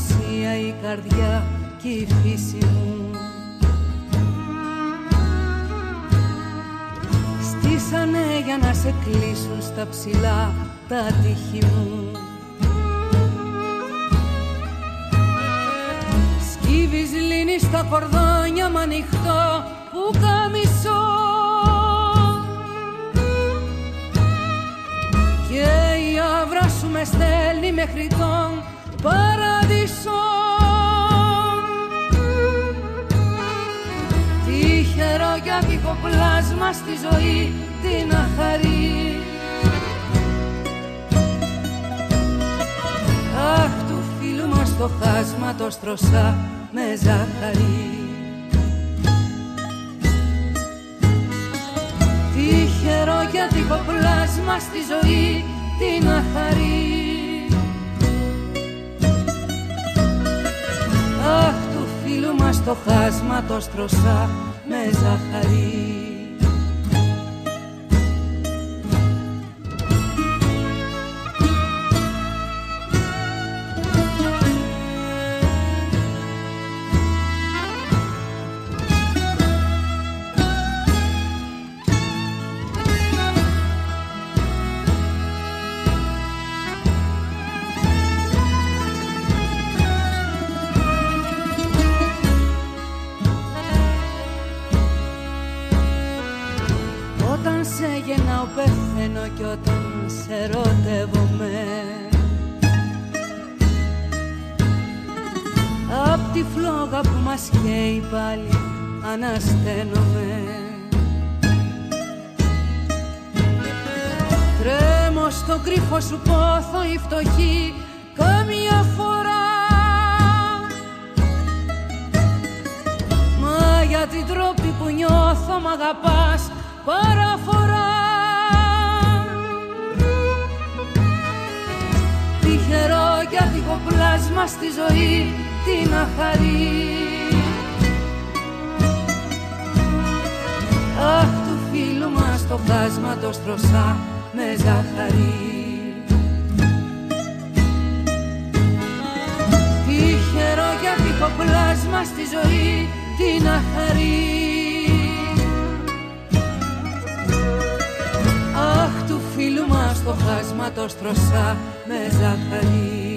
ουσία, η καρδιά και η φύση μου. Στήσανε για να σε κλείσουν στα ψηλά τα τείχη μου. Σκύβεις λύνει στα κορδόνια μ' ανοιχτό πουκαμισό και η άβρα σου με στέλνει μέχρι τον παραδείσο. Τυχερό για διχοπλάσμα στη ζωή την αχαρή. Αχ, του φίλου μας το χάσμα το στρωσά με ζάχαρη. Τυχερό για διχοπλάσμα στη ζωή την αχαρή. Αχ, του φίλου μας το χάσμα το στρωσά με ζάχαρη. Όταν σε γεννάω πεθαίνω κι όταν σε ερωτεύομαι, απ' τη φλόγα που μας καίει πάλι ανασταίνομαι. Τρέμω στον κρύφο σου πόθο η φτωχή καμιά φορά, μα για την τρόπη που νιώθω μ' αγαπάς παραφορά. Τυχερό για διχοπλάσμα στη ζωή την αχαρή. Αχ, του φίλου μας το χάσμα το στρωσά με ζάχαρη. Τυχερό για διχοπλάσμα στη ζωή την αχαρή. Αχ, του φίλου μας το χάσμα το στρωσά με ζάχαρη.